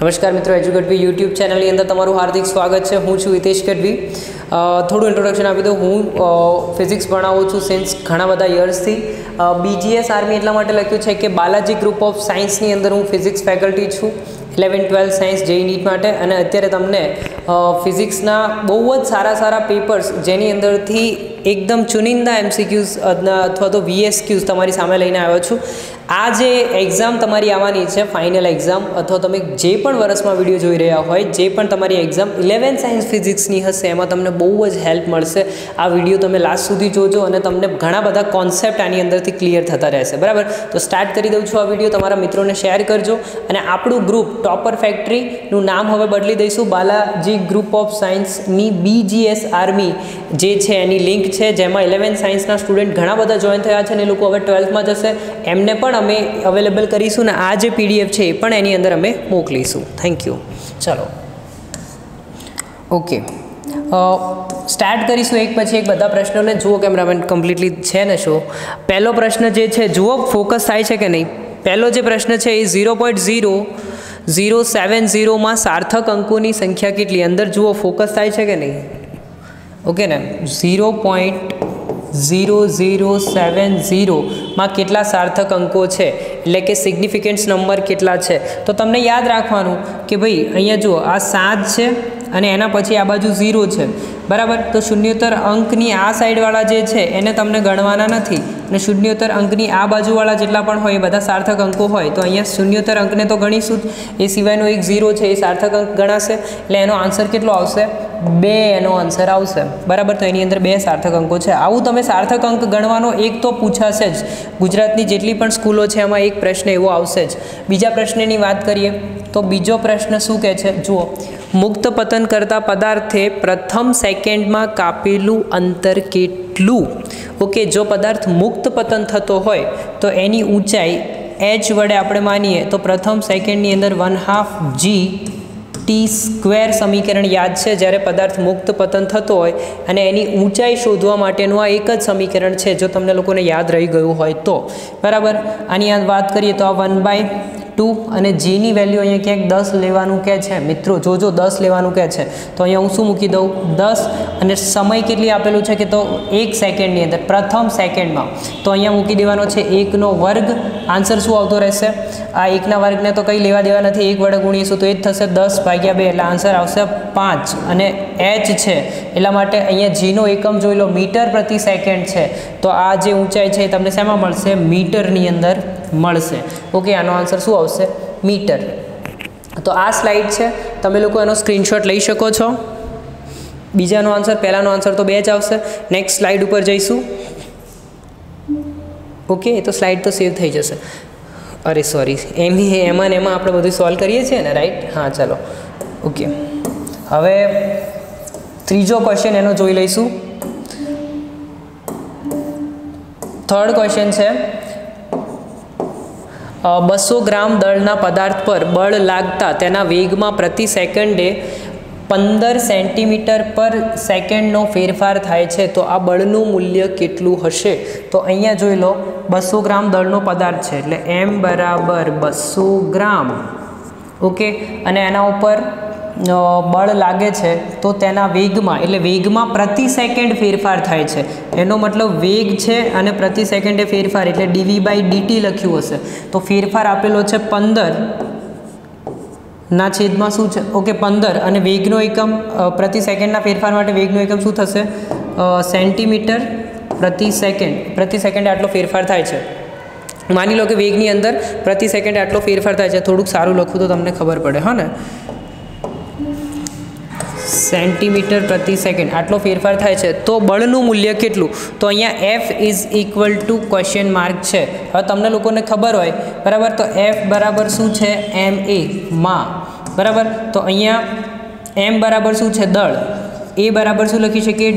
નમસ્કાર મિત્રો, એજ્યુકેટવી યુટ્યુબ ચેનલની અંદર તમારું હાર્દિક સ્વાગત છે। હું છું હિતેશ ગઢવી। થોડું ઇન્ટ્રોડક્શન આપી દઉં। હું ફિઝિક્સ ભણાવું છું સિન્સ ઘણા બધા યર્સથી। BGS આર્મી એટલા માટે લખ્યું છે કે બાલાજી ગ્રુપ ઓફ સાયન્સની અંદર હું ફિઝિક્સ ફેકલ્ટી છું 11-12 સાયન્સ JEE નીટ માટે। અને અત્યારે તમને ફિઝિક્સના બહુ જ સારા પેપર્સ જેની અંદરથી એકદમ ચુનિંદા MCQs અથવા તો VSQs તમારી સામે લઈને આવ્યો છું। આ જે એક્ઝામ તમારી આવવાની છે ફાઇનલ એક્ઝામ, અથવા તમે જે પણ વર્ષમાં વિડીયો જોઈ રહ્યા હોય, જે પણ તમારી એક્ઝામ 11 સાયન્સ ફિઝિક્સની હશે એમાં તમને બહુ જ હેલ્પ મળશે। આ વિડીયો તમે લાસ્ટ સુધી જોજો અને તમને ઘણા બધા કોન્સેપ્ટ આની અંદરથી ક્લિયર થતા રહેશે, બરાબર? તો સ્ટાર્ટ કરી દઉં છું આ વિડીયો, તમારા મિત્રોને શેર કરજો। અને આપણું ગ્રુપ ટોપર ફેક્ટરીનું નામ હવે બદલી દઈશું, બાલાજી ગ્રુપ ઓફ સાયન્સની BGS આર્મી જે છે એની લિંક છે, જેમાં 11 સાયન્સના સ્ટુડન્ટ ઘણા બધા જોઈન થયા છે અને એ લોકો હવે 12થમાં જશે, એમને પણ અમે અવેલેબલ કરીશું ને આ જે PDF છે એ પણ એની અંદર અમે મોકલીશું। Thank you. ચલો ઓકે, સ્ટાર્ટ કરીશું એક પછી એક બધા પ્રશ્નોને। જુઓ કેમેરામેન કમ્પ્લીટલી છે ને શો। પહેલો પ્રશ્ન જે છે, જુઓ ફોકસ થાય છે કે નહીં। પહેલો જે પ્રશ્ન છે એ 0.0070 સાર્થક અંકોની સંખ્યા કેટલી? અંદર જુઓ ફોકસ થાય છે કે નહીં? ઓકે ને, 0.0070 કેટલા સાર્થક અંકો છે, એટલે કે સિગ્નિફિકન્સ નંબર કેટલા છે? તો તમને યાદ રાખવાનું કે ભાઈ અહીંયા જુઓ આ 7 છે અને એના પછી આ બાજુ 0 છે, બરાબર? તો શૂન્યોત્તર અંકની આ સાઈડવાળા જે છે એને તમને ગણવાના નથી, અને શૂન્યોત્તર અંકની આ બાજુવાળા જેટલા પણ હોય એ બધા સાર્થક અંકો હોય તો અહીંયા શૂન્યોત્તર અંકને તો ગણીશું જ, એ સિવાયનો એક 0 છે એ સાર્થક અંક ગણાશે, એટલે એનો આન્સર કેટલો આવશે? 2 એનો આન્સર આવશે, બરાબર? તો એની અંદર 2 સાર્થક અંકો છે। આવું તમે સાર્થક અંક ગણવાનો એક તો પૂછાશે જ, ગુજરાતની જેટલી પણ સ્કૂલો છે એમાં એક પ્રશ્ન એવો આવશે જ। બીજા પ્રશ્નની વાત કરીએ તો બીજો પ્રશ્ન શું કહે છે, જુઓ, મુક્ત પતન કરતા પદાર્થે પ્રથમ સેકન્ડમાં કાપેલું અંતર કેટલું? ઓકે, જો પદાર્થ મુક્ત પતન થતો હોય તો એની ઊંચાઈ h વડે આપણે માનીએ તો પ્રથમ સેકન્ડની અંદર 1/2 g/t² સમીકરણ યાદ છે જ્યારે પદાર્થ મુક્ત પતન થતો હોય, અને એની ઊંચાઈ શોધવા માટેનું આ એક જ સમીકરણ છે જો તમને લોકોને યાદ રહી ગયું હોય તો, બરાબર? આની વાત કરીએ તો આ 1/2 અને જીની વેલ્યુ અહીંયા ક્યાંક 10 લેવાનું કહે છે મિત્રો, જોજો 10 લેવાનું કહે છે તો અહીંયા હું શું મૂકી દઉં? 10, અને સમય કેટલી આપેલું છે કે તો 1 સેકન્ડની અંદર, પ્રથમ સેકન્ડમાં, તો અહીંયા મૂકી દેવાનો છે 1નો વર્ગ। આન્સર શું આવતો રહેશે? આ 1ના વર્ગને તો કંઈ લેવા દેવા નથી, 1 વડે ગુણીશું તો એ જ થશે 10/2, એટલે આન્સર આવશે 5। અને h છે એટલા માટે અહીંયા જીનો એકમ જોઈ લો, મીટર પ્રતિ સેકન્ડ છે, તો આ જે ઊંચાઈ છે એ તમને શેમાં મળશે? મીટરની અંદર મળશે। ઓકે, આનો આન્સર શું આવશે? મીટર। તો આ સ્લાઇડ છે, તમે લોકો એનો સ્ક્રીનશોટ લઈ શકો છો। બીજાનો આન્સર, પહેલાનો આન્સર તો 2 જ આવશે। નેક્સ્ટ સ્લાઇડ ઉપર જઈશું। ઓકે, એ તો સ્લાઇડ તો સેવ થઈ જશે, અરે સોરી, એમાં આપણે બધું સોલ્વ કરીએ છીએ ને, રાઈટ? હા, ચાલો ઓકે, હવે ત્રીજો ક્વેશ્ચન એનો જોઈ લઈશું। થર્ડ ક્વેશ્ચન છે, 200 ગ્રામ દળના પદાર્થ પર બળ લાગતા તેના વેગમાં પ્રતિ સેકન્ડે 15 સેન્ટીમીટર/સેકન્ડનો ફેરફાર થાય છે, તો આ બળનું મૂલ્ય કેટલું હશે? તો અહીંયા જોઈ લો, 200 ગ્રામ દળનો પદાર્થ છે એટલે m = 200 ગ્રામ, ઓકે, અને એના ઉપર બળ લાગે છે તો તેના વેગમાં, એટલે વેગમાં પ્રતિ સેકન્ડ ફેરફાર થાય છે, એનો મતલબ વેગ છે અને પ્રતિ સેકન્ડે ફેરફાર એટલે dv/dt લખ્યું હશે, તો ફેરફાર આપેલો છે 15 છેદમાં શું છે? ઓકે, 15, અને વેગનો એકમ પ્રતિ સેકન્ડના ફેરફાર માટે વેગનો એકમ શું થશે? સેન્ટીમીટર પ્રતિ સેકન્ડ આટલો ફેરફાર થાય છે। માની લો કે વેગની અંદર પ્રતિ સેકન્ડ આટલો ફેરફાર થાય છે, થોડુંક સારું લખું તો તમને ખબર પડે, હા ને? સેન્ટીમીટર પ્રતિ સેકન્ડ આટલો ફેરફાર થાય છે, તો બળનું મૂલ્ય કેટલું? તો અહીંયા F = ક્વેશ્ચન માર્ક છે। હવે તમને લોકોને ખબર હોય, બરાબર, તો F બરાબર શું છે? ma માં, બરાબર? તો અહીંયા m બરાબર શું છે? દળ। a બરાબર શું લખી શકીએ?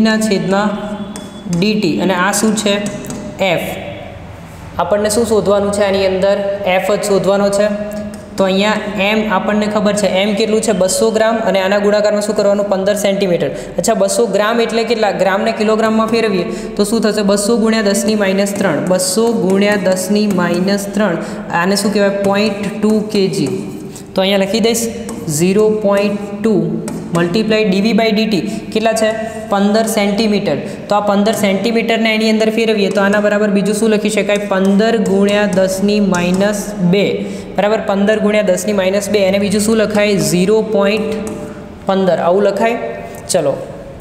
dv/dt, અને આ શું છે? F। આપણને શું શોધવાનું છે આની અંદર? F જ શોધવાનો છે। તો અહીંયા m આપણને ખબર છે, m કેટલું છે? 200 ગ્રામ, અને આના ગુણાકારમાં શું કરવાનું? 15 સેન્ટીમીટર। અચ્છા, 200 ગ્રામ એટલે કેટલા? ગ્રામને કિલોગ્રામમાં ફેરવીએ તો શું થશે? 200 × 10⁻³ 200 × 10⁻³ આને શું કહેવાય? 0.2 kg। તો અહીંયા લખી દઈશ 0.2 મલ્ટીપ્લાય dv/dt કેટલા છે 15 સેન્ટીમીટર. તો આ 15 સેન્ટીમીટરને એની અંદર ફેરવીએ તો આના બરાબર બીજું શું લખી શકાય 15 × 10⁻², બરાબર 15 × 10⁻². એને બીજું શું લખાય 0.15 આવું લખાય. ચલો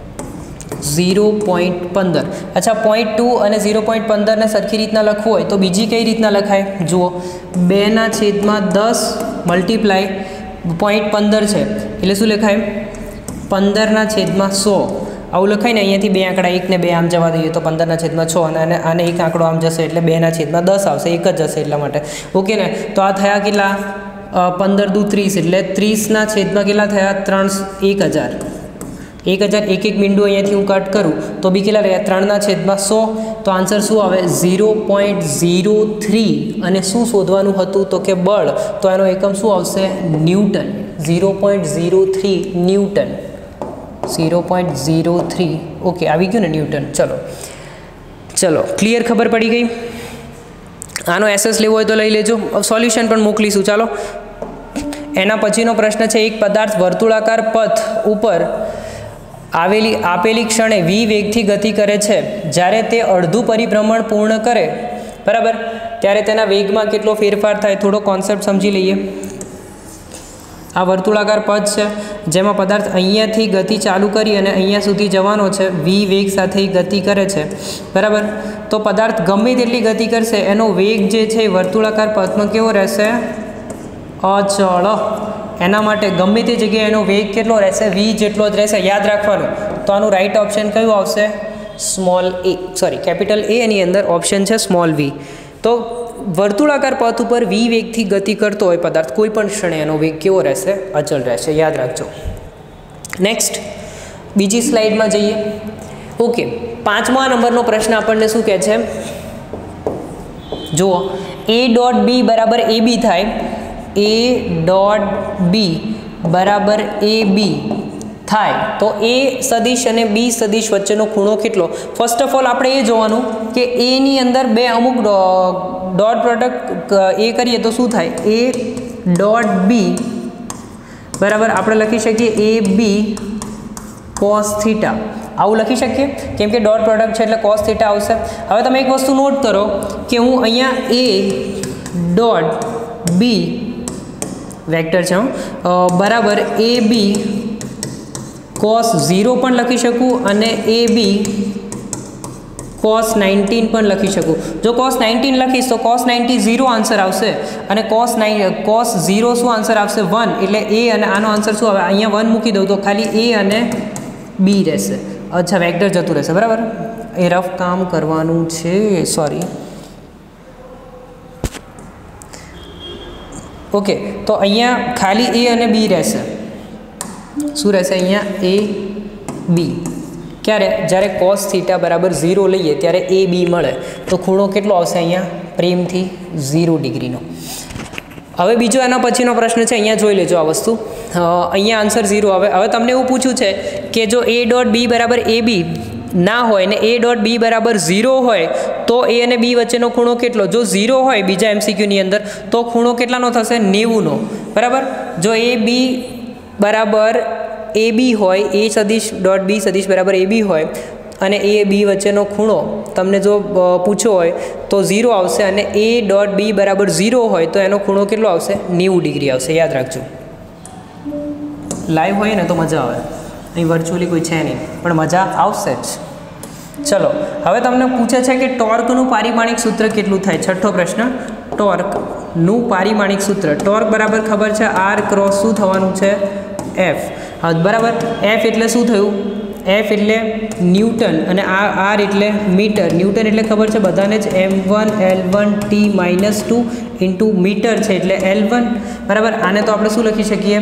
0.15. અચ્છા 0.2 અને 0.15 ને સરખી રીતના લખવું હોય તો બીજી કઈ રીતના લખાય જુઓ 2/10 મલ્ટીપ્લાય 0.15 છે એટલે શું લખાય 15/100 આવું લખાય ને. અહીંયાથી બે આંકડા 1 ને 2 આમ જવા દઈએ તો 15/6 અને આને એક આંકડો આમ જશે એટલે 2/10 આવશે, એક જ જશે એટલા માટે. ઓકે ને. તો આ થયા કેટલા 15 દુ 30 એટલે 30/છેદમાં કેટલા થયા 1000. એક બિંદુ અહીંયાથી હું કટ કરું તો બી કેટલા રહ્યા 3/100. તો આન્સર શું આવે 0.03. અને શું શોધવાનું હતું તો કે બળ. તો એનો એકમ શું આવશે ન્યૂટન. 0.03 ન્યૂટન. 0.03. ઓકે આવી ગયું ને ન્યૂટન. ચલો ક્લિયર ખબર પડી ગઈ. આનો એસએસ લેવો હોય તો લઈ લેજો, સોલ્યુશન પણ મોકલીશું. ચાલો એના પછીનો પ્રશ્ન છે એક પદાર્થ વર્તુળાકાર પથ ઉપર આપેલી ક્ષણે v વેગથી ગતિ કરે છે. જ્યારે તે અડધું પરિભ્રમણ પૂર્ણ કરે બરાબર ત્યારે તેના વેગમાં કેટલો ફેરફાર થાય થોડો કોન્સેપ્ટ સમજી લઈએ. આ વર્તુળાકાર પથ છે જેમાં પદાર્થ અહીંયાથી ગતિ ચાલુ કરી અને અહીંયા સુધી જવાનો છે, v વેગ સાથે ગતિ કરે છે બરાબર. તો પદાર્થ ગમે તેટલી ગતિ કરશે એનો વેગ જે છે વર્તુળાકાર પથનો કેવો રહેશે અચળ. એના માટે ગમે તે જગ્યાએ એનો વેગ કેટલો રહેશે v જેટલો જ રહેશે. યાદ રાખવાનું. તો આનું રાઈટ ઓપ્શન કયું આવશે કેપિટલ A એની અંદર ઓપ્શન છે સ્મોલ v. તો વર્તુળાકાર પથ ઉપર v વેગથી ગતિ કરતો હોય પદાર્થ કોઈ પણ ક્ષણે એનો વેગ કેવો રહેશે અચળ રહેશે. યાદ રાખજો. નેક્સ્ટ બીજી સ્લાઇડમાં જઈએ. ઓકે 5મા નંબરનો પ્રશ્ન આપણને શું કહે છે જુઓ A.B બરાબર AB થાય. A.B બરાબર AB થાય તો A સદિશ અને B સદિશ વચ્ચેનો ખૂણો કેટલો. ફર્સ્ટ ઓફ ઓલ આપણે એ જોવાનું કે A ની અંદર બે અમુક ડોટ પ્રોડક્ટ A કરીએ તો શું થાય A.B બરાબર આપણે લખી શકીએ AB cos θ આવું લખી શકીએ કેમ કે ડોટ પ્રોડક્ટ છે એટલે cos θ આવશે. હવે તમે એક વસ્તુ નોટ કરો કે હું અહીંયા A.B વેક્ટર છે બરાબર AB cos 0 પણ લખી શકું અને AB cos 19 પણ લખી શકું. જો cos 19 લખીશ તો cos 90 0 આન્સર આવશે અને cos 0 શું આન્સર આવશે 1. એટલે A અને આનો આન્સર શું આવે અહીંયા 1 મૂકી દઉં તો ખાલી A અને B રહેશે. અચ્છા વેક્ટર જતું રહેશે બરાબર. એ રફ કામ કરવાનું છે સોરી. ઓકે તો અહીંયા ખાલી A અને B રહેશે. શું રહેશે અહીંયા AB ક્યારે જ્યારે cos θ બરાબર 0 લઈએ ત્યારે AB મળે તો ખૂણો કેટલો આવશે અહીંયા પ્રેમથી 0 ડિગ્રીનો. હવે બીજો એના પછીનો પ્રશ્ન છે અહીંયા જોઈ લેજો આ વસ્તુ. અહીંયા આન્સર 0 આવે. હવે તમને એવું પૂછ્યું છે કે જો A.B બરાબર AB ના હોય ને A.B બરાબર 0 હોય તો A અને B વચ્ચેનો ખૂણો કેટલો. જો 0 હોય બીજા MCQની અંદર તો ખૂણો કેટલાનો થશે 90નો બરાબર. જો AB બરાબર AB હોય A સદિશ ડોટ B સદિશ બરાબર AB હોય અને A B વચ્ચેનો ખૂણો તમને જો પૂછ્યો હોય તો 0 આવશે અને A.B બરાબર 0 હોય તો એનો ખૂણો કેટલો આવશે 90 ડિગ્રી આવશે. યાદ રાખજો. લાઈવ હોય ને તો મજા આવે. અહીં વર્ચ્યુઅલી કોઈ છે નહીં પણ મજા આવશે જ. ચલો હવે તમને પૂછે છે કે ટોર્કનું પારિમાણિક સૂત્ર કેટલું થાય. છઠ્ઠો પ્રશ્ન ટોર્કનું પારિમાણિક સૂત્ર. ટોર્ક બરાબર ખબર છે R ક્રોસ શું થવાનું છે F. હા બરાબર. F એટલે શું થયું F એટલે ન્યૂટન અને R એટલે મીટર. ન્યૂટન એટલે ખબર છે બધાને જ m1 L1 T -2 into metre છે એટલે L1 બરાબર. આને તો આપણે શું લખી શકીએ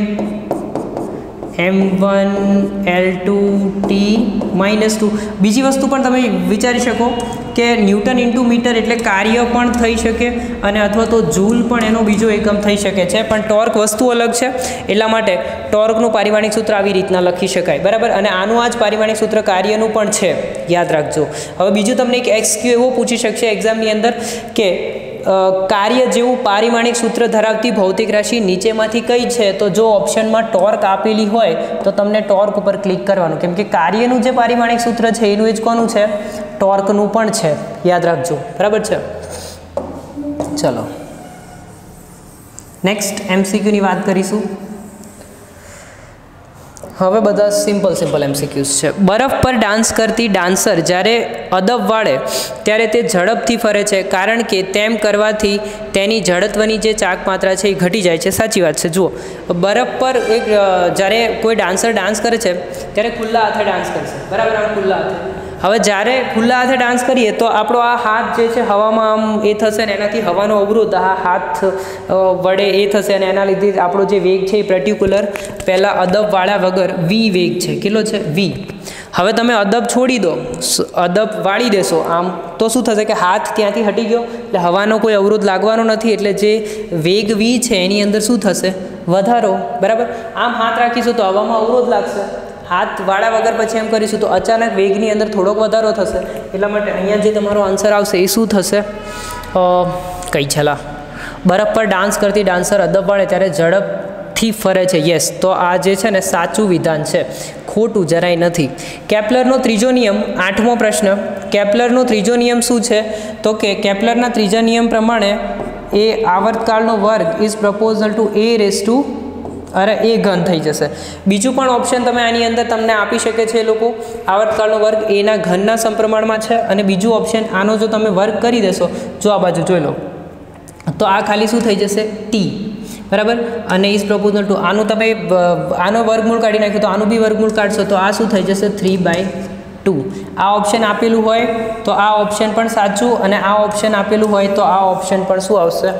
m1 L2 T -2. બીજી વસ્તુ પણ તમે વિચારી શકો કે ન્યૂટન ઇન્ટુ મીટર એટલે કાર્ય પણ થઈ શકે અને અથવા તો જૂલ પણ એનો બીજો એકમ થઈ શકે છે પણ ટોર્ક વસ્તુ અલગ છે એટલા માટે ટોર્કનું પારિમાણિક સૂત્ર આવી રીતના લખી શકાય બરાબર. અને આનું આ જ પારિમાણિક સૂત્ર કાર્યનું પણ છે યાદ રાખજો. હવે બીજું તમને એક XQ એવો પૂછી શકશે એક્ઝામની અંદર કે કાર્ય જેવું પારિમાણિક સૂત્ર ધરાવતી ભૌતિક રાશિ નીચેમાંથી કઈ છે? તો જો ઓપ્શનમાં ટોર્ક આપેલી હોય તો તમને ટોર્ક ઉપર ક્લિક કરવાનું, કેમ કે કાર્યનું જે પારિમાણિક સૂત્ર છે એનું એ જ કોનું છે? ટોર્કનું પણ છે, યાદ રાખજો, બરાબર છે. ચલો નેક્સ્ટ MCQ ની વાત કરીશું. હવે બધા સિમ્પલ MCQs છે. બરફ પર ડાન્સ કરતી ડાન્સર જ્યારે અદબ વાળે ત્યારે તે ઝડપથી ફરે છે, કારણ કે તેમ કરવાથી તેની જડત્વની જે ચાક માત્રા છે એ ઘટી જાય છે. સાચી વાત છે. જુઓ, બરફ પર જ્યારે કોઈ ડાન્સર ડાન્સ કરે છે ત્યારે ખુલ્લા હાથે ડાન્સ કરશે, બરાબર? આમ ખુલ્લા હાથે. હવે જ્યારે ખુલ્લા હાથે ડાન્સ કરીએ તો આપણો આ હાથ જે છે હવામાં આમ એ થશે ને એનાથી હવાનો અવરોધ આ હાથ વડે એ થશે અને એના લીધે આપણો જે વેગ છે એ પર્ટિક્યુલર પહેલાં અદબ વાળા વગર વી વેગ છે. કેટલો છે? વી. હવે તમે અદબ છોડી દો, અદબ વાળી દેશો આમ, તો શું થશે કે હાથ ત્યાંથી હટી ગયો એટલે હવાનો કોઈ અવરોધ લાગવાનો નથી, એટલે જે વેગ વી છે એની અંદર શું થશે? વધારો, બરાબર? આમ હાથ રાખીશું તો હવામાં અવરોધ લાગશે, હાથ વાળા વગર પછી એમ કરીશું તો અચાનક વેગની અંદર થોડોક વધારો થશે. એટલા માટે અહીંયા જે તમારો આન્સર આવશે એ શું થશે? કઈ છેલા બરફ પર ડાન્સ કરતી ડાન્સર અદબ વાળે ત્યારે ઝડપથી ફરે છે. યસ, તો આ જે છે ને સાચું વિધાન છે, ખોટું જરાય નથી. કેપ્લરનો ત્રીજો નિયમ, 8મો પ્રશ્ન. કેપ્લરનો ત્રીજો નિયમ શું છે? તો કે કેપ્લરના ત્રીજા નિયમ પ્રમાણે એ આવર્તકાળનો વર્ગ ઇઝ પ્રપોઝલ ટુ એ ઘન થઈ જશે. બીજું પણ ઓપ્શન તમે આની અંદર તમને આપી શકે છે એ લોકો, આવર્તકાળનો વર્ગ એના ઘનના સમપ્રમાણમાં છે, અને બીજું ઓપ્શન આનો જો તમે વર્ગ કરી દેશો, જો આ બાજુ જોઈ લો તો આ ખાલી શું થઈ જશે? ટી, બરાબર? અને ઇઝ પ્રપોઝલ ટુ આનું તમે આનો વર્ગમૂળ કાઢી નાખ્યો તો આનું બી વર્ગમૂળ કાઢશો તો આ શું થઈ જશે? 3/2. આ ઓપ્શન આપેલું હોય તો આ ઓપ્શન પણ સાચું, અને આ ઓપ્શન આપેલું હોય તો આ ઓપ્શન પણ શું આવશે?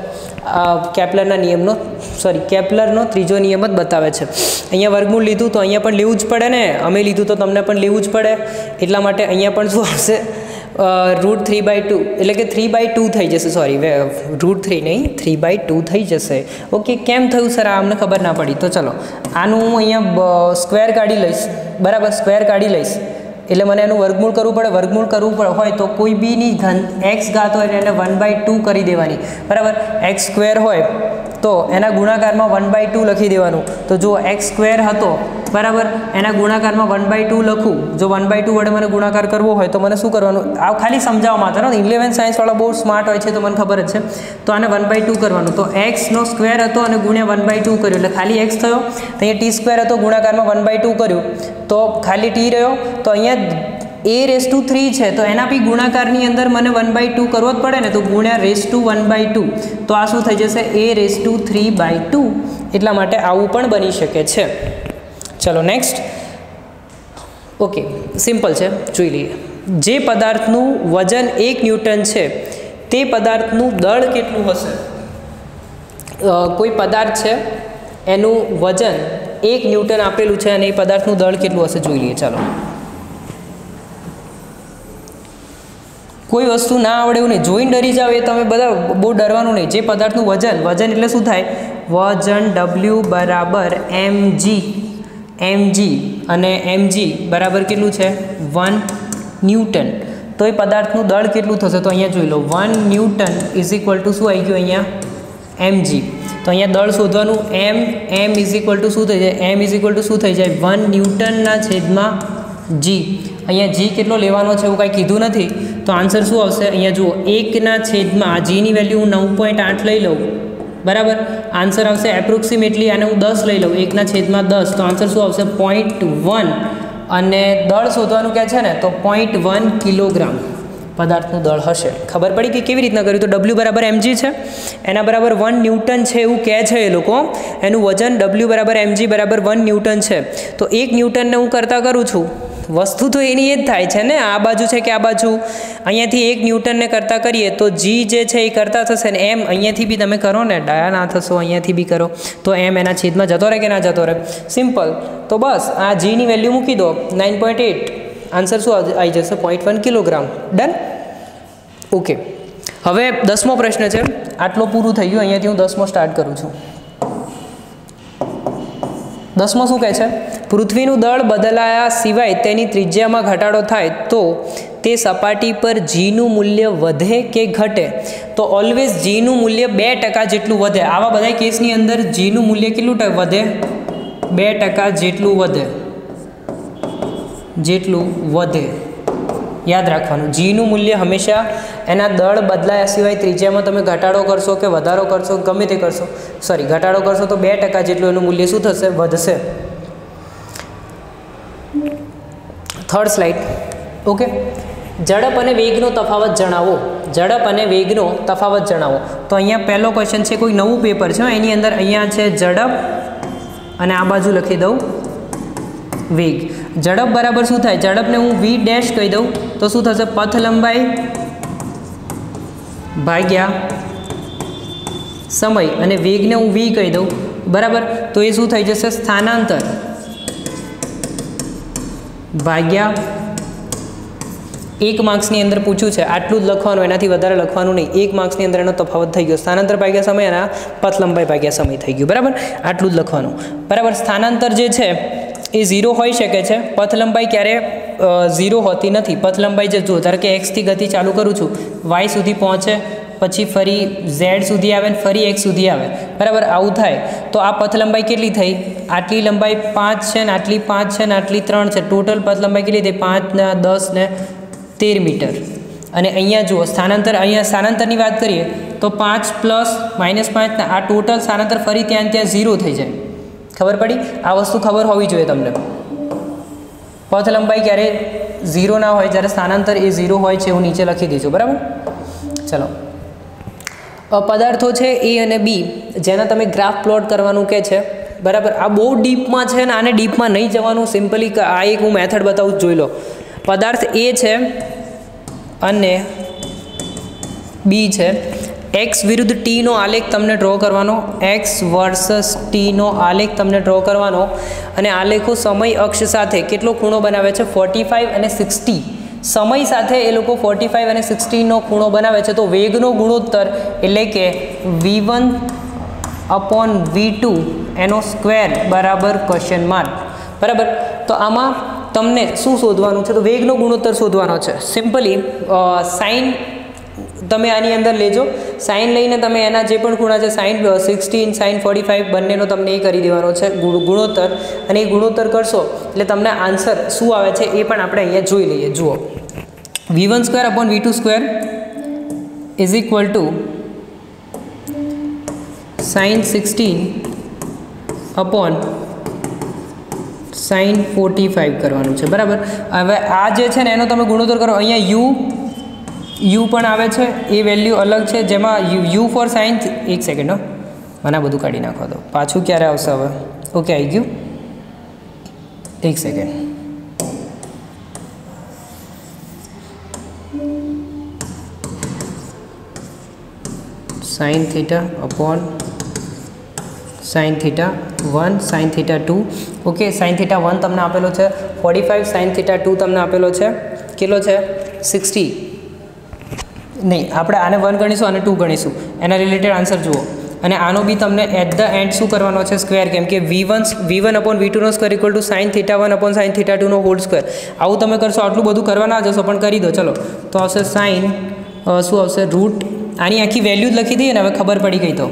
કેપ્લરનો ત્રીજો નિયમ જ બતાવે છે. અહીંયા વર્ગમૂળ લીધું તો અહીંયા પણ લેવું જ પડે ને, અમે લીધું તો તમને પણ લેવું જ પડે, એટલા માટે અહીંયા પણ શું આવશે? √3/2, એટલે કે 3/2 થઈ જશે. સોરી, √3 નહીં, 3/2 થઈ જશે. ઓકે, કેમ થયું સર? આ અમને ખબર ના પડી. તો ચલો આનું હું અહીંયા સ્ક્વેર કાઢી લઈશ, બરાબર? સ્ક્વેર કાઢી લઈશ એટલે મને એનું વર્ગમૂળ કરવું પડે. વર્ગમૂળ કરવું હોય તો કોઈ બીની ઘન એક્સ ઘાત હોય એને 1/2 કરી દેવાની, બરાબર? એક્સ સ્ક્વેર હોય તો એના ગુણાકારમાં 1/2 લખી દેવાનું. તો જો એક્સ સ્ક્વેર હતો, બરાબર, એના ગુણાકારમાં 1/2 લખું. જો 1/2 વડે મને ગુણાકાર કરવો હોય તો મને શું કરવાનું? આ ખાલી સમજાવવા માટે, 11th સાયન્સવાળા બહુ સ્માર્ટ હોય છે તો મને ખબર જ છે. તો આને 1/2 કરવાનું. તો એક્સનો સ્ક્વેર હતો અને ગુણ્યા 1/2 કર્યો એટલે ખાલી એક્સ થયો. તો અહીંયા ટી સ્ક્વેર હતો, ગુણાકારમાં 1/2 કર્યું તો ખાલી ટી રહ્યો. તો અહીંયા a⁻³ છે તો એના બી ગુણાકારની અંદર મને 1/2 કરવો જ પડે ને, તો ગુણ્યા ⁻1/2, તો આ શું થઈ જશે? a⁻3/2. એટલા માટે આવું પણ બની શકે છે. ચલો નેક્સ્ટ. ઓકે, સિમ્પલ છે, જોઈ લઈએ. જે પદાર્થનું વજન 1 ન્યૂટન છે તે પદાર્થનું દળ કેટલું હશે? કોઈ પદાર્થ છે એનું વજન 1 ન્યૂટન આપેલું છે અને એ પદાર્થનું દળ કેટલું હશે જોઈ લઈએ. ચાલો, કોઈ વસ્તુ ના આવડે એવું નહીં, જોઈને ડરી જાવ એ તમે બધા બહુ ડરવાનું નહીં. જે પદાર્થનું વજન એટલે શું થાય? વજન W બરાબર mg, અને mg બરાબર કેટલું છે? 1 ન્યૂટન. તો એ પદાર્થનું દળ કેટલું થશે? તો અહીંયા જોઈ લો, 1 ન્યૂટન ઇઝ ઇક્વલ ટુ શું આવી ગયું? અહીંયા mg. તો અહીંયા દળ શોધવાનું, m ઇઝ ઇક્વલ ટુ શું થઈ જાય? m ઇઝ ઇક્વલ ટુ શું થઈ જાય? 1 ન્યૂટનના છેદમાં g. અહીંયા g કેટલો લેવાનો છે એવું કાંઈ કીધું નથી, તો આન્સર શું આવશે? અહીંયા જુઓ, 1ના છેદમાં gની વેલ્યુ હું 9.8 લઈ લઉં, બરાબર? આન્સર આવશે એપ્રોક્સિમેટલી, આને હું 10 લઈ લઉં, 1/10, તો આન્સર શું આવશે? 0.1. અને દળ શોધવાનું કહે છે ને, તો 0.1 કિલોગ્રામ પદાર્થનું દળ હશે. ખબર પડી કે કેવી રીતના કર્યું? તો W બરાબર mg છે, એના બરાબર 1 ન્યૂટન છે એવું કહે છે એ લોકો. એનું વજન W બરાબર mg બરાબર 1 ન્યૂટન છે. તો 1 ન્યૂટનને હું કરતાં કરું છું, વસ્તુ તો એની એ જ થાય છે ને, આ બાજુ છે કે આ બાજુ? અહીંયાથી 1 ન્યૂટનને કરતાં કરીએ તો g જે છે એ કરતાં થશે ને m અહીંયાથી બી તમે કરો ને, ડાયા ના થશો, અહીંયાથી બી કરો તો m એના છેદમાં જતો રહે કે ના જતો રહે? સિમ્પલ. તો બસ આ gની વેલ્યુ મૂકી દો 9.8, આન્સર શું આવી જશે? 0.1 કિલોગ્રામ. ડન? ઓકે, હવે 10મો પ્રશ્ન છે. આટલો પૂરું થઈ ગયું, અહીંયાથી હું 10મો સ્ટાર્ટ કરું છું. 10મો શું કહે છે? પૃથ્વીનું દળ બદલાયા સિવાય તેની ત્રિજ્યામાં ઘટાડો થાય તો તે સપાટી પર જીનું મૂલ્ય વધે કે ઘટે? તો ઓલવેઝ જીનું મૂલ્ય 2% જેટલું વધે. આવા બધા કેસની અંદર જીનું મૂલ્ય કેટલું વધે? 2% જેટલું વધે. યાદ રાખવાનું, જીનું મૂલ્ય હંમેશા એના દળ બદલાયા સિવાય ત્રિજ્યામાં તમે ઘટાડો કરશો કે વધારો કરશો, ગમે તે કરશો, ઘટાડો કરશો તો 2% જેટલું એનું મૂલ્ય શું થશે? વધશે. Third slide. ઓકે, ઝડપ અને વેગનો તફાવત જણાવો. ઝડપ અને વેગનો તફાવત જણાવો. તો અહીંયા પહેલો ક્વેશ્ચન છે, કોઈ નવું પેપર છે, એની અંદર અહીંયા છે ઝડપ અને આ બાજુ લખી દઉં વેગ. ઝડપ બરાબર શું થાય? ઝડપને હું v ડેશ કહી દઉં તો શું થશે? પથ લંબાઈ ભાગ્યા સમય, અને વેગને હું v કહી દઉં, બરાબર. તો એ શું થઈ જશે? સ્થાનાંતર ભાગ્યા 1 માર્ક્સની અંદર પૂછ્યું છે, આટલું જ લખવાનું, એનાથી વધારે લખવાનું નહીં. 1 માર્ક્સની અંદર એનો તફાવત થઈ ગયો. સ્થાનાંતર ભાગ્યા સમય અને પથ લંબાઈ ભાગ્યા સમય થઈ ગયું, બરાબર. આટલું જ લખવાનું, બરાબર. સ્થાનાંતર જે છે એ 0 હોઈ શકે છે. પથ લંબાઈ ક્યારે 0 હોતી નથી. પથ લંબાઈ જે જો ધારો કે એક્સથી ગતિ ચાલુ કરું છું, વાય સુધી પહોંચે, પછી ફરી ઝેડ સુધી આવે ને ફરી એક્સ સુધી આવે, બરાબર. આવું થાય તો આ પથ લંબાઈ કેટલી થઈ? આટલી લંબાઈ 5 છે ને આટલી 5 છે ને આટલી 3 છે. ટોટલ પથ લંબાઈ કેટલી થઈ? 5 ને 10 ને 13 મીટર. અને અહીંયા જુઓ સ્થાનાંતર, અહીંયા સ્થાનાંતરની વાત કરીએ તો 5 પ્લસ -5 ને આ ટોટલ સ્થાનાંતર ફરી ત્યાં 0 થઈ જાય. ખબર પડી? આ વસ્તુ ખબર હોવી જોઈએ તમને. પથ લંબાઈ ક્યારે 0 ના હોય, જ્યારે સ્થાનાંતર એ 0 હોય છે, એવું નીચે લખી દઈશું, બરાબર. ચલો, પદાર્થો છે એ અને બી, જેના તમે ગ્રાફ પ્લોટ કરવાનું કહે છે, બરાબર. આ બહુ ડીપમાં છે ને આને ડીપમાં નહીં જવાનું. સિમ્પલી આ એક હું મેથડ બતાવું, જોઈ લો. પદાર્થ એ છે અને બી છે. એક્સ વિરુદ્ધ ટીનો આલેખ તમને ડ્રો કરવાનો. એક્સ વર્સસ ટીનો આલેખ તમને ડ્રો કરવાનો. અને આલેખો સમય અક્ષ સાથે કેટલો ખૂણો બનાવે છે? 45 અને 60. સમય સાથે એ લોકો 45 અને 60નો ખૂણો બનાવે છે. તો વેગનો ગુણોત્તર એટલે કે v1/v2 એનો સ્ક્વેર બરાબર ક્વેશ્ચન માર્ક, બરાબર. તો આમાં તમને શું શોધવાનું છે? તો વેગનો ગુણોત્તર શોધવાનો છે. સિમ્પલી સાઇન તમે આની અંદર લેજો. સાઇન લઈને તમે એના જે પણ ખૂણા છે, સાઇન 16, સાઇન 45, બંનેનો તમને એ કરી દેવાનો છે ગુણોત્તર. અને એ ગુણોત્તર કરશો એટલે તમને આન્સર શું આવે છે એ પણ આપણે અહીંયા જોઈ લઈએ. જુઓ, v1/v2² is equal to sine 16 sine 45 કરવાનું છે, બરાબર. હવે આ જે છે ને એનો તમે ગુણોત્તર કરો. અહીંયા યુ પણ આવે છે, એ વેલ્યુ અલગ છે, જેમાં યુ ફોર સાઇન, એક સેકન્ડ, મને બધું કાઢી નાખવા દો. પાછું ક્યારે આવશે હવે? ઓકે, આવી ગયું. એક second. Sine theta upon sine theta 1 sine theta 2. Okay, sine theta 1 તમને આપેલો છે 45, સાઇન થીટા 2 તમને આપેલો છે કેટલો છે? 60. નહીં, આપણે આને 1 ગણીશું, આને 2 ગણીશું. એના રિલેટેડ આન્સર જુઓ. અને આનો બી તમને એટ ધ એન્ડ શું કરવાનો છે? સ્ક્વેર. કેમ કે v1/v2 નો square equal to sine theta 1 upon sine theta 2 નો હોલ સ્ક્વેર. આવું તમે કરશો, આટલું બધું કરવા ના જશો, પણ કરી દો. ચલો, તો આવશે સાઇન, શું આવશે? રૂટ. આની આખી વેલ્યુ જ લખી દઈએ ને, હવે ખબર પડી ગઈ. તો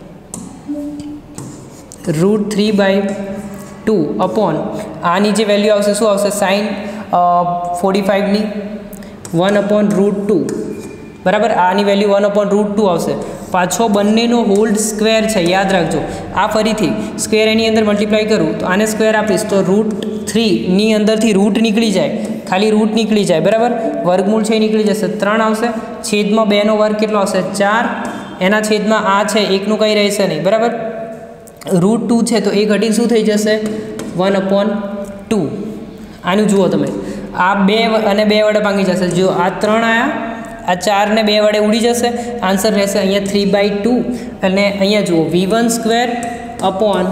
√3/2 અપોન આની જે વેલ્યુ આવશે શું આવશે? સાઇન 45ની 1/√2, બરાબર. આની વેલ્યુ 1/√2 આવશે. પાછો બંનેનો હોલ્ડ સ્ક્વેર છે, યાદ રાખજો. આ ફરીથી સ્ક્વેર એની અંદર મલ્ટીપ્લાય કરું તો આને સ્ક્વેર આપીશ તો √3ની અંદરથી રૂટ નીકળી જાય, ખાલી રૂટ નીકળી જાય, બરાબર. વર્ગમૂળ છે એ નીકળી જશે, 3 આવશે. છેદમાં 2નો વર્ગ કેટલો આવશે? 4. એના છેદમાં આ છે, એકનું કંઈ રહેશે નહીં, બરાબર. √2 છે તો એ ઘટીને શું થઈ જશે? 1/2. આનું જુઓ તમે, આ 2 અને 2 વડે ભાંગી જશે. જો આ 3 આવ્યા, આ 4 ને 2 વડે ઉડી જશે. આન્સર રહેશે અહીંયા 3/2. અને અહીંયા જુઓ v1² upon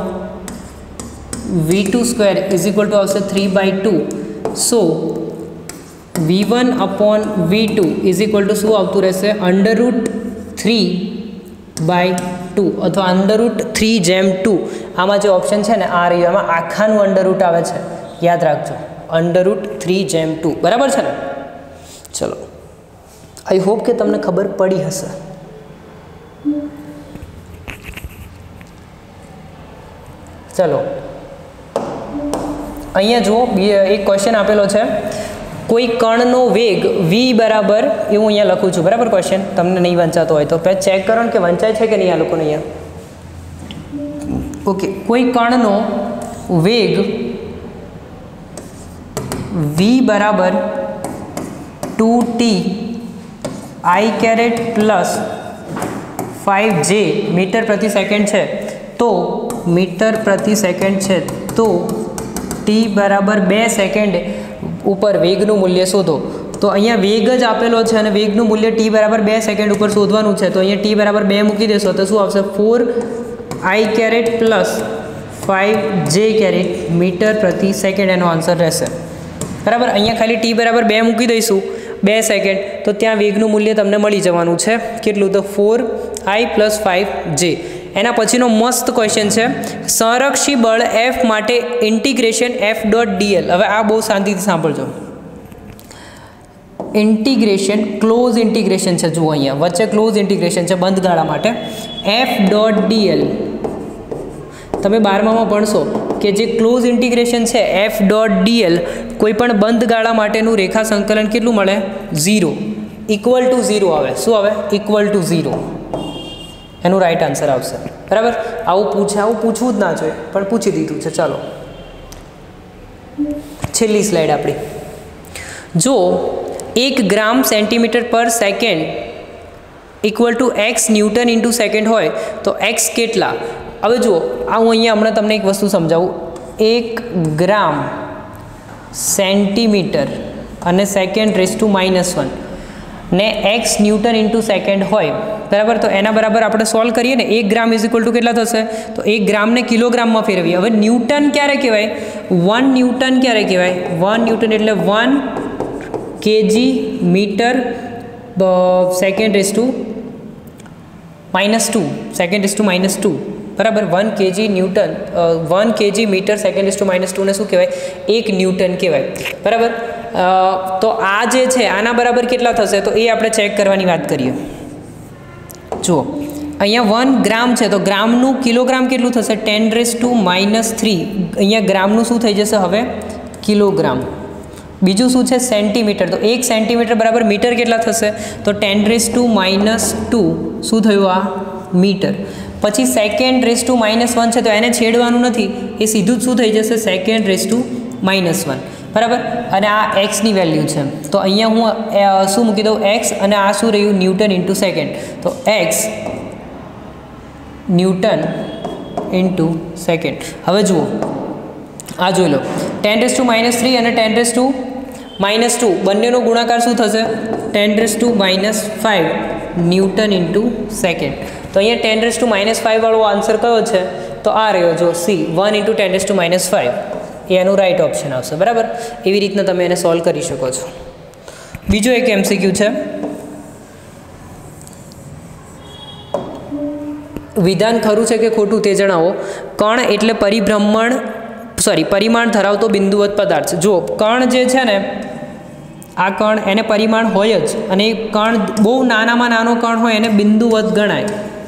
v2² is equal two આવશે 3/2. સો v1/v2 ઇઝ ઇક્વલ ટુ શું આવતું રહેશે? √3/2 અથવા √3/2. આમાં જે ઓપ્શન છે ને આ રહ્યું, એમાં આખાનું અંડર રૂટ આવે છે, યાદ રાખજો. √3/2, બરાબર છે ને? ચલો, આઈ હોપ કે તમને ખબર પડી હશે. ચલો, અહીંયા જુઓ, એક ક્વેશ્ચન આપેલો છે. કોઈ કણનો વેગ v બરાબર, એવું અહીંયા લખું છું, બરાબર? ક્વેશ્ચન તમને નહીં વંચાતો હોય તો પહેલાં ચેક કરો કે વંચાય છે કે નહીં આ લોકોને અહીંયા. ઓકે, કોઈ કણનો વેગ v બરાબર 2t i caret plus 5j metre પ્રતિ સેકન્ડ છે, તો મીટર પ્રતિ સેકન્ડ છે તો t બરાબર 2 સેકન્ડ ઉપર વેગનું મૂલ્ય શોધો. તો અહીંયા વેગ જ આપેલો છે અને વેગનું મૂલ્ય t બરાબર 2 સેકન્ડ ઉપર શોધવાનું છે. તો અહીંયા t બરાબર 2 મૂકી દેશો તો શું આવશે? 4i caret plus 5j caret metre પ્રતિ સેકન્ડ એનો આન્સર રહેશે, બરાબર? અહીંયા ખાલી t બરાબર 2 મૂકી દઈશું, 2 સેકન્ડ, તો ત્યાં વેગનું મૂલ્ય તમને મળી જવાનું છે. કેટલું? તો 4i પ્લસ 5j. એના પછીનો મસ્ત ક્વેશ્ચન છે, સંરક્ષી બળ F માટે ઇન્ટિગ્રેશન F.dl. હવે આ બહુ શાંતિથી સાંભળજો. ઇન્ટિગ્રેશન, ક્લોઝ ઇન્ટિગ્રેશન છે, જુઓ અહીંયા વચ્ચે ક્લોઝ ઇન્ટિગ્રેશન છે બંધ ગાળા માટે. F.dl તમે 12માં ભણશો કે જે ક્લોઝ ઇન્ટિગ્રેશન છે F.dl, કોઈ પણ બંધ ગાળા માટેનું રેખા સંકલન કેટલું મળે? 0, ઇક્વલ ટુ 0 આવે. શું આવે? ઇક્વલ ટુ 0 એનું રાઈટ આન્સર આવશે, બરાબર? આવું પૂછવું જ ના જોઈએ, પણ પૂછી દીધું છે. ચાલો, છેલ્લી સ્લાઇડ આપણી. જો 1 ગ્રામ સેન્ટીમીટર પર second equal to x newton into second હોય તો x કેટલા? હવે જુઓ, આ હું અહીંયા હમણાં તમને એક વસ્તુ સમજાવું. 1 ગ્રામ સેન્ટીમીટર અને સેકન્ડ રેઝ ટુ -1 ને x ન્યૂટન ઇન્ટુ સેકન્ડ હોય, બરાબર? તો એના બરાબર આપણે સોલ્વ કરીએ ને. 1 ગ્રામ ઇઝ ઇક્વલ ટુ કેટલા થશે? તો 1 ગ્રામને કિલોગ્રામમાં ફેરવીએ. હવે ન્યૂટન ક્યારે કહેવાય? 1 ન્યૂટન ક્યારે કહેવાય? 1 ન્યૂટન એટલે 1 kg metre second raise to -2, second raise to -2, બરાબર? 1 kg newton 1 kg metre second raise to -2 ને શું કહેવાય? 1 ન્યૂટન કહેવાય, બરાબર? તો આ જે છે આના બરાબર કેટલા થશે? તો એ આપણે ચેક કરવાની વાત કરીએ. જુઓ, અહીંયા 1 ગ્રામ છે તો ગ્રામનું કિલોગ્રામ કેટલું થશે? 10⁻³ અહીંયા ગ્રામનું શું થઈ જશે હવે? કિલોગ્રામ. બીજું શું છે? સેન્ટીમીટર. તો 1 સેન્ટીમીટર બરાબર મીટર કેટલા થશે? તો 10⁻². શું થયું? આ મીટર. પછી સેકન્ડ રેઝ ટુ -1 છે તો એને છેડવાનું નથી, એ સીધું જ શું થઈ જશે? સેકન્ડ રેઝ ટુ -1, બરાબર? અને આ એક્સની વેલ્યુ છે, તો અહીંયા હું શું મૂકી દઉં? એક્સ, અને આ શું રહ્યું? Newton into second. તો એક્સ ન્યૂટન ઇન્ટુ સેકન્ડ. હવે જુઓ, આ જોઈ લો, 10⁻³ અને 10⁻² બંનેનો ગુણાકાર શું થશે? 10⁻⁵ ન્યૂટન ઇન્ટુ સેકન્ડ. તો અહીંયા 10⁻⁵ વાળો આન્સર કયો છે? તો આ રહ્યો, જો સી, 1 × 10⁻⁵. એનું રાઈટ ઓપ્શન આવશે, બરાબર? એવી રીતના તમે એને સોલ્વ કરી શકો છો. બીજો એક MCQ છે, વિધાન ખરું છે કે ખોટું તે જણાવો. કણ એટલે પરિમાણ ધરાવતો બિંદુવત પદાર્થ. જો કણ જે છે ને, આ કણ એને પરિમાણ હોય જ, અને એ કણ બહુ નાનામાં નાનો કણ હોય એને બિંદુવત ગણાય.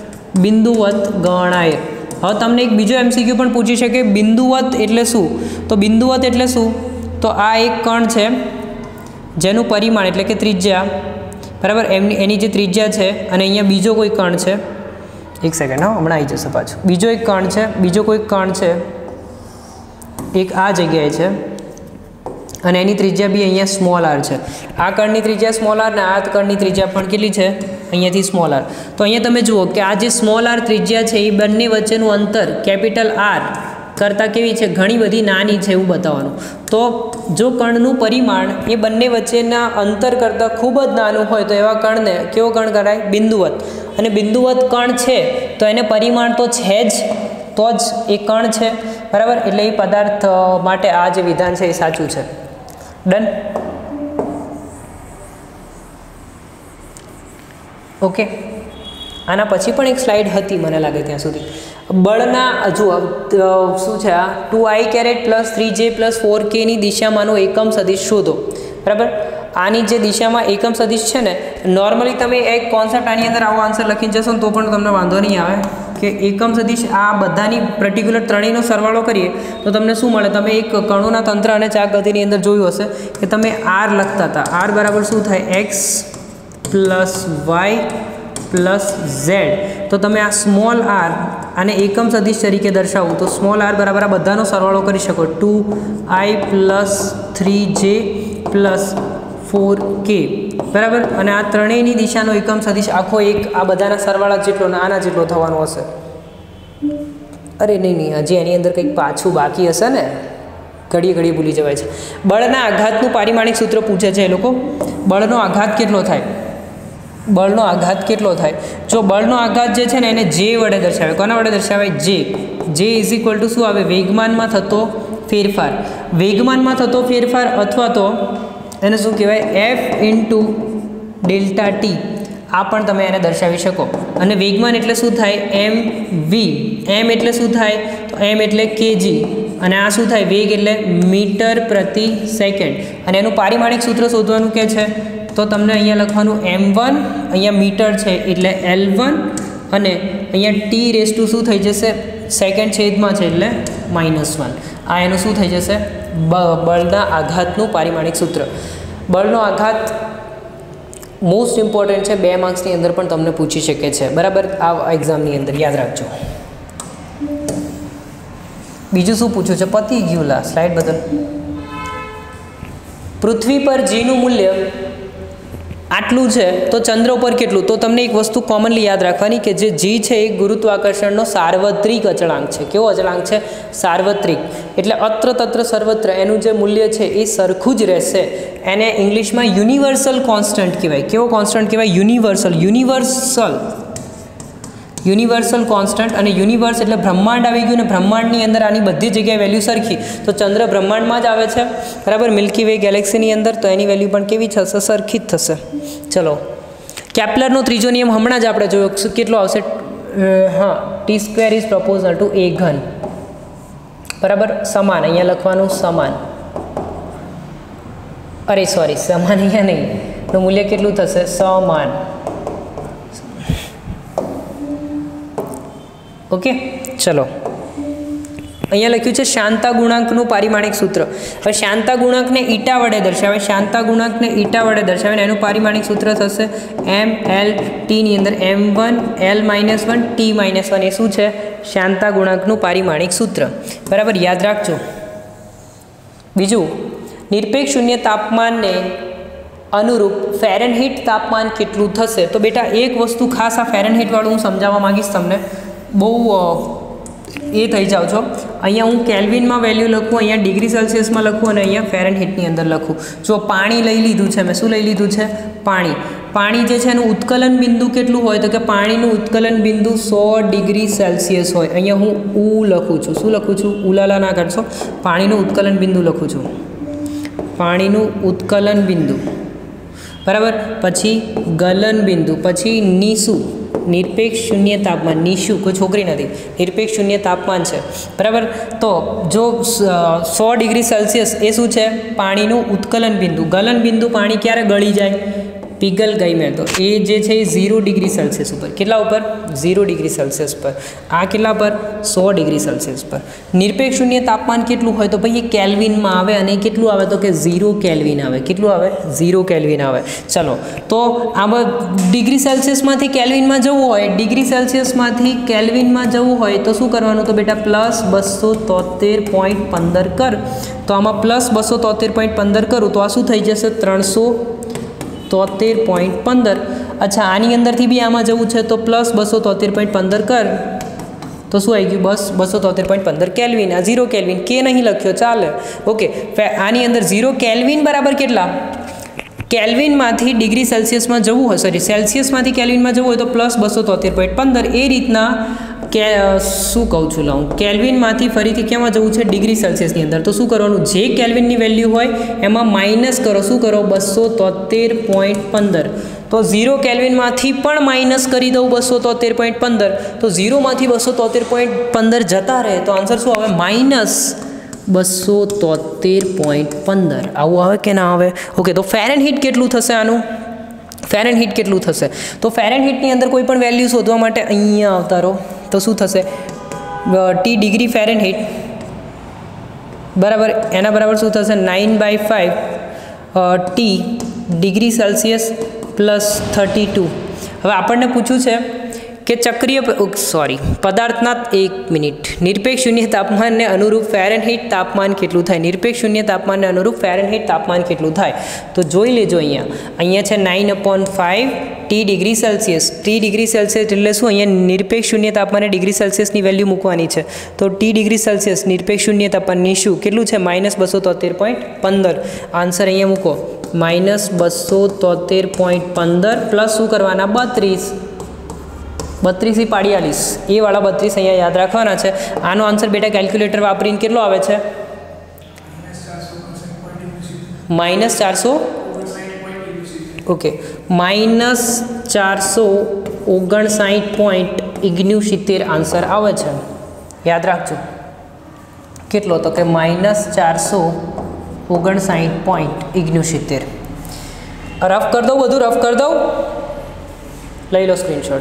હવે તમને એક બીજો MCQ પણ પૂછી શકે, બિંદુવત એટલે શું? તો બિંદુવત એટલે શું? તો આ એક કણ છે જેનું પરિમાણ એટલે કે ત્રિજ્યા, બરાબર? એની જે ત્રિજ્યા છે, અને અહીંયા બીજો કોઈ કણ છે, એક સેકન્ડ, હા, હમણાં આવી જશે પાછું. બીજો એક કણ છે, બીજો કોઈ કણ છે, એક આ જગ્યાએ છે, અને એની ત્રિજ્યા બી અહીંયા સ્મોલ r છે. આ કણની ત્રિજ્યા સ્મોલ r ને આ કણની ત્રિજ્યા પણ કેટલી છે? અહીંયાથી સ્મોલ r. તો અહીંયા તમે જુઓ કે આ જે સ્મોલ r ત્રિજ્યા છે એ બંને વચ્ચેનું અંતર કેપિટલ R કરતાં કેવી છે? ઘણી બધી નાની છે, એવું બતાવવાનું. તો જો કણનું પરિમાણ એ બંને વચ્ચેના અંતર કરતાં ખૂબ જ નાનું હોય તો એવા કણને કેવો કણ કરાય? બિંદુવત. અને બિંદુવત કણ છે તો એને પરિમાણ તો છે જ, તો જ એ કણ છે, બરાબર? એટલે એ પદાર્થ માટે આ જે વિધાન છે એ સાચું છે. ડન? ઓકે, આના પછી પણ એક સ્લાઇડ હતી મને લાગે ત્યાં સુધી. બળના જુઓ શું છે, આ 2i caret plus 3j plus 4k ની દિશામાંનો એકમ સદિશ શોધો, બરાબર? આની જે દિશામાં એકમ સદિશ છે ને, નોર્મલી તમે એક કોન્સેપ્ટ આની અંદર આવો આન્સર લખીને જશો ને તો પણ તમને વાંધો નહીં આવે કે એકમ સદિશ આ બધાની પર્ટિક્યુલર ત્રણેયનો સરવાળો કરીએ તો તમને શું મળે. તમે એક કણોના તંત્ર અને ચાક ગતિની અંદર જોયું હશે કે તમે આર લખતા હતા. આર બરાબર શું થાય? X plus y plus z. તો તમે આ સ્મોલ આર આને એકમ સદિશ તરીકે દર્શાવું તો સ્મોલ આર બરાબર આ બધાનો સરવાળો કરી શકો. 2i plus 3j plus 4k બરાબર. અને આ ત્રણેયની દિશાનો એકમ સદિશ આખો એક આ બધાના સરવાળા જેટલો ને આના જેટલો થવાનો હશે. અરે નહીં હજી એની અંદર કંઈક પાછું બાકી હશે ને, ઘડીએ ભૂલી જવાય છે. બળના આઘાતનું પારિમાણિક સૂત્ર પૂછે છે એ લોકો. બળનો આઘાત કેટલો થાય? બળનો આઘાત કેટલો થાય? જો બળનો આઘાત જે છે ને એને જે વડે દર્શાવે. કોના વડે દર્શાવે? જે. જે ઇઝ ઇક્વલ ટુ શું આવે? વેગમાનમાં થતો ફેરફાર. વેગમાનમાં થતો ફેરફાર અથવા તો એને શું કહેવાય? F into delta t. આ પણ તમે એને દર્શાવી શકો. અને વેગમાન એટલે શું થાય? એમ વી. એમ એટલે શું થાય? તો એમ એટલે કેજી. અને આ શું થાય? વેગ એટલે મીટર પ્રતિ સેકન્ડ. અને એનું પારિમાણિક સૂત્ર શોધવાનું કે છે તો તમને અહીંયા લખવાનું m1, અહીંયા મીટર છે એટલે L1 અને અહીંયા ટી રેસ ટુ શું થઈ જશે? સેકન્ડ છેદમાં છે એટલે -1. આ એનું શું થઈ જશે? બળના આઘાતનું પારિમાણિક સૂત્ર. બળનો આઘાત મોસ્ટ ઇમ્પોર્ટન્ટ છે. 2 માર્ક્સની અંદર પણ તમને પૂછી શકે છે બરાબર, આ એક્ઝામની અંદર યાદ રાખજો. બીજું શું પૂછ્યું છે? પતી ગયું. લા સ્લાઇડ બદલ. પૃથ્વી પર જીનું મૂલ્ય આટલું છે તો ચંદ્ર ઉપર કેટલું? તો તમને એક વસ્તુ કોમનલી યાદ રાખવાની કે જે જી છે એ ગુરુત્વાકર્ષણનો સાર્વત્રિક અચળાંક છે. કેવો અચળાંક છે? સાર્વત્રિક. એટલે અત્ર તત્ર સર્વત્ર એનું જે મૂલ્ય છે એ સરખું જ રહેશે. એને ઇંગ્લિશમાં યુનિવર્સલ કોન્સ્ટન્ટ કહેવાય. કેવો કોન્સ્ટન્ટ કહેવાય? Universal constant. અને યુનિવર્સ એટલે બ્રહ્માંડ આવી ગયું ને બ્રહ્માંડની અંદર આની બધી જગ્યાએ વેલ્યુ સરખી. તો ચંદ્ર બ્રહ્માંડમાં જ આવે છે બરાબર, મિલ્કી વે ગેલેક્સીની અંદર. તો એની વેલ્યુ પણ કેવી થશે? સરખી જ થશે. ચલો, કેપ્લરનો ત્રીજો નિયમ હમણાં જ આપણે જોયો. કેટલો આવશે? હા, t² is proposal two a ઘન બરાબર. સમાન અહીંયા લખવાનું સમાન. અરે સોરી, સમાન અહીંયા નહીં. તો મૂલ્ય કેટલું થશે? સમાન. ઓકે, ચલો. અહીંયા લખ્યું છે શાંતા ગુણાંકનું પારિમાણિક સૂત્ર. હવે શાંતા ગુણાંકને ઈટા વડે દર્શાવે. શાંતા ગુણાંકને ઈટા વડે દર્શાવે એનું પારિમાણિક સૂત્ર થશે ml ટીની અંદર m1 l-1 t-1. એ શું છે? શાંતા ગુણાંકનું પારિમાણિક સૂત્ર બરાબર, યાદ રાખજો. બીજું, નિરપેક્ષ શૂન્ય તાપમાનને અનુરૂપ ફેરનહીટ તાપમાન કેટલું થશે? તો બેટા એક વસ્તુ ખાસ આ ફેરનહીટ વાળું હું સમજાવવા માંગીશ તમને. બહુ એ થઈ જાઓ છો. અહીંયા હું કેલ્વિનમાં વેલ્યુ લખું, અહીંયા ડિગ્રી સેલ્સિયસમાં લખું અને અહીંયા ફેરનહીટની અંદર લખું. જો પાણી લઈ લીધું છે મેં. શું લઈ લીધું છે? પાણી. પાણી જે છે એનું ઉત્કલન બિંદુ કેટલું હોય? તો કે પાણીનું ઉત્કલન બિંદુ 100 ડિગ્રી સેલ્સિયસ હોય. અહીંયા હું લખું છું. શું લખું છું? ઉલાલા ના કરશો. પાણીનું ઉત્કલન બિંદુ લખું છું. પાણીનું ઉત્કલન બિંદુ બરાબર. પછી ગલન બિંદુ, પછી નીસુ નિરપેક્ષ શૂન્ય તાપમાન. નીશુ કોઈ છોકરી નથી, નિરપેક્ષ શૂન્ય તાપમાન છે બરાબર. તો જો 100 ડિગ્રી સેલ્સિયસ એ શું છે? પાણીનું ઉત્કલન બિંદુ. ગલન બિંદુ પાણી ક્યારે ગળી જાય? पिघल गई मैं तो ए जे छे 0 डिग्री सेल्सियस पर केटला ऊपर 0 डिग्री सेल्सियस पर आ केटला पर 100 डिग्री सेल्सियस पर निरपेक्ष शून्य तापमान केटलू होय तो भाई केल्विन में आवे अने केटलू आवे तो के 0 केल्विन आवे केटलू आवे 0 केल्विन आवे। चलो तो आ डिग्री सेल्सियस में केल्विन में जवुं होय डिग्री सेल्सियस में केल्विन में जवुं होय तो शुं करवानुं तो बेटा प्लस 273.15 कर तो आम प्लस 273.15 करूँ तो आ शू थी जैसे 373.15। अच्छा आनी अंदर थी भी आम जवुं छे तो प्लस 273.15 कर तो शू आई गयु बस 273.15 केल्विन आ 0 केल्विन के नहीं लख्यो चाले ओके। आनी अंदर 0 केल्विन बराबर केटला केल्विन में डिग्री सेल्सियस में जवुं हो सॉरी सेल्सियस में केल्विन में जवुं हो तो प्लस 273.15 ए रीतना के शू कहूँ छूँ लाऊँ केल्विन में फरीथी क्या जवुं छे डिग्री सेल्सियस अंदर तो शू करवानुं जे केल्विन की वेल्यू होय एमां माइनस करो शू करो 273.15 तो 0 केल्विन में पण माइनस करी दऊँ 273.15 तो 0 में 273.15 जता रहे तो आंसर शू आवे 273.15 આવું આવે કે ના આવે? ઓકે, તો ફેરનહીટ કેટલું થશે આનું? ફેરનહીટ કેટલું થશે? તો ફેરનહીટની અંદર કોઈ પણ વેલ્યુ શોધવા માટે અહીંયા આવતા રહો તો શું થશે? ટી ડિગ્રી ફેરનહીટ બરાબર એના બરાબર શું થશે? 9/5 ટી ડિગ્રી સેલ્સિયસ પ્લસ 32. હવે આપણને પૂછ્યું છે કે ચક્રીય પદાર્થના નિરપેક્ષ શૂન્ય તાપમાનને અનુરૂપ ફેરનહીટ તાપમાન કેટલું થાય? નિરપેક્ષ શૂન્ય તાપમાનને અનુરૂપ ફેરનહીટ તાપમાન કેટલું થાય? તો જોઈ લેજો, અહીંયા છે 9/5 t degree Celsius. T degree Celsius એટલે શું? અહીંયા નિરપેક્ષ શૂન્ય તાપમાને ડિગ્રી સેલ્સિયસની વેલ્યુ મૂકવાની છે. તો ટી ડિગ્રી સેલ્સિયસ નિરપેક્ષ શૂન્ય તાપમાનની શું કેટલું છે? -273.15. આન્સર અહીંયા મૂકો, -273.15 પ્લસ શું કરવાના? 32 42 એ વાળા 32 અહીંયા યાદ રાખવાના છે. આનો આન્સર બેટા કેલ્ક્યુલેટર વાપરીને કેટલો આવે છે? -400. ઓકે, -459.69 આન્સર આવે છે. યાદ રાખજો કેટલો? તો કે -459.69. રફ કરી દઉં, બધું રફ કરી દઉં, લઈ લો સ્ક્રીનશોટ.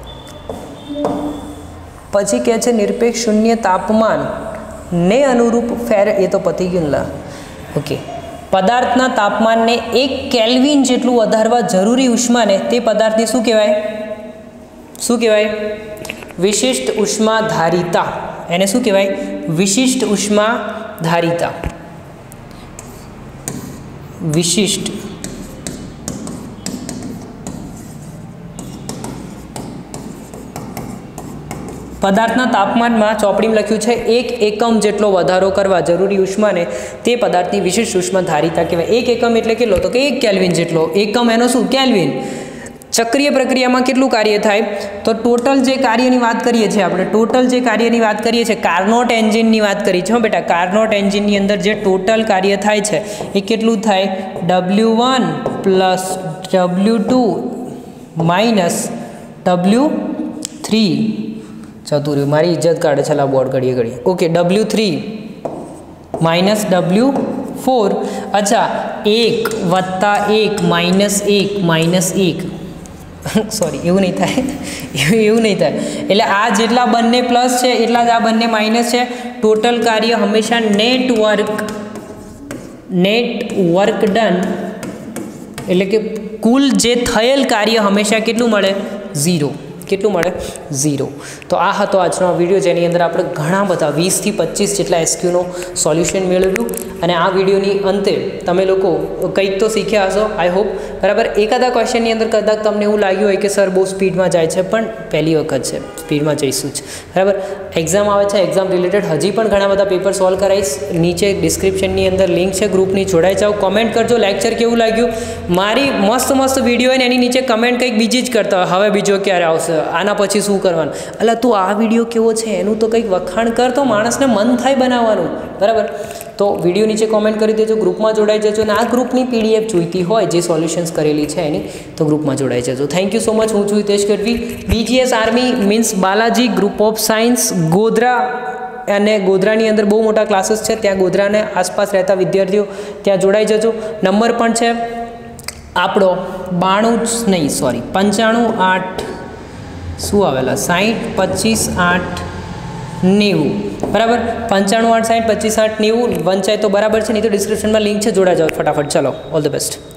પછી કહે છે નિરપેક્ષ શૂન્ય તાપમાન ને અનુરૂપ એ તો પતી ગયું લા. ઓકે, પદાર્થના તાપમાનને 1 કેલ્વિન જેટલું વધારવા જરૂરી ઉષ્માને તે પદાર્થની શું કહેવાય? શું કહેવાય? વિશિષ્ટ ઉષ્મા ધારિતા. એને શું કહેવાય? વિશિષ્ટ ઉષ્મા ધારિતા. વિશિષ્ટ પદાર્થના તાપમાનમાં ચોપડીમાં લખ્યું છે 1 એકમ જેટલો વધારો કરવા જરૂરી ઉષ્માને તે પદાર્થની વિશિષ્ટ ઉષ્મા ધારિતા કહેવાય. 1 એકમ એટલે કેટલો? તો કે 1 કેલ્વિન જેટલો. એકમ એનો શું? કેલ્વિન. ચક્રીય પ્રક્રિયામાં કેટલું કાર્ય થાય? તો ટોટલ જે કાર્યની વાત કરીએ છીએ આપણે, કાર્નોટ એન્જિનની વાત કરી છે બેટા. કાર્નોટ એન્જિનની અંદર જે ટોટલ કાર્ય થાય છે એ કેટલું થાય? W1 plus W2 minus W3. ચતુર્યું મારી ઇજ્જત કાઢે છે બોર્ડ ઘડીએ. Okay, W3 minus W4. અચ્છા, 1 વત્તા 1 માઇનસ 1 સોરી, એવું નહીં થાય. એટલે આ જેટલા બંને પ્લસ છે એટલા જ આ બંને માઇનસ છે. ટોટલ કાર્ય હંમેશા નેટ વર્ક ડન એટલે કે કુલ જે થયેલ કાર્ય હંમેશા કેટલું મળે? 0. કેટલું મળે? 0. તો આ હતો આજનો વિડીયો, જેની અંદર આપણે ઘણા બધા 20 થી 25 જેટલા એસક્યુનો સોલ્યુશન મેળવ્યું. અને આ વિડીયોની અંતે તમે લોકો કંઈક તો શીખ્યા હશો, આઈ હોપ. બરાબર, એકાદા ક્વેશ્ચનની અંદર કદાચ તમને એવું લાગ્યું હોય કે સર બહુ સ્પીડમાં જાય છે, પણ પહેલી વખત છે, સ્પીડમાં જઈશું જ. બરાબર, એક્ઝામ આવે છે, એક્ઝામ રિલેટેડ હજી પણ ઘણા બધા પેપર સોલ્વ કરાવીશ. નીચે ડિસ્ક્રિપ્શનની અંદર લિંક છે ગ્રુપની, જોડાઈ જાઓ. કમેન્ટ કરજો લેક્ચર કેવું લાગ્યું. મારી મસ્ત વિડીયો હોય ને એની નીચે કમેન્ટ કંઈક બીજી જ કરતા હોય, હવે બીજો ક્યારે આવશે, આના પછી શું કરવાનું. એટલે તું આ વિડીયો કેવો છે એનું તો કંઈક વખાણ કર, તો માણસને મન થાય બનાવવાનું. બરાબર, તો વિડીયો નીચે કોમેન્ટ કરી દેજો, ગ્રુપમાં જોડાઈ જજો. અને આ ગ્રુપની PDF જોઈતી હોય જે સોલ્યુશન્સ કરેલી છે એની, તો ગ્રુપમાં જોડાઈ જજો. Thank you so much. હું છું Hitesh Gadhvi. BGS army means Balaji group of science, Godhra. અને ગોધરાની અંદર બહુ મોટા ક્લાસીસ છે, ત્યાં ગોધરાને આસપાસ રહેતા વિદ્યાર્થીઓ ત્યાં જોડાઈ જજો. નંબર પણ છે આપણો 95 શું આવેલા 60 25 8 90. બરાબર, 95 8 60 25 8 90 વંચાય તો બરાબર છે, નહીં તો ડિસ્ક્રિપ્શનમાં લિંક છે, જોડા જાઓ ફટાફટ. ચલો, ઓલ ધ બેસ્ટ.